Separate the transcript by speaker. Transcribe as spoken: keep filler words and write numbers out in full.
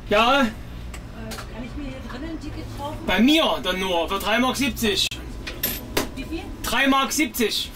Speaker 1: Ja,
Speaker 2: Äh, kann ich mir hier drinnen ein Ticket kaufen?
Speaker 1: bei mir dann nur für drei Mark siebzig.
Speaker 2: Wie viel?
Speaker 1: drei Mark siebzig.